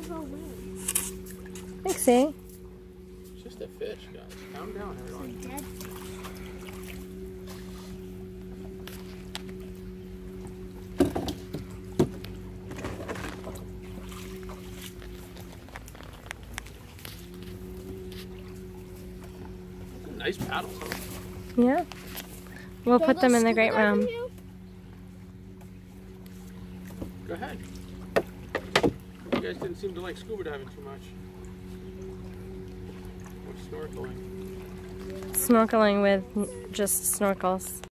Thanks, see? It's just a fish, guys. Calm down, everyone. Nice paddles. Yeah. We'll put them in the great room. Go ahead. You guys didn't seem to like scuba diving too much. Or snorkeling. Snorkeling with just snorkels.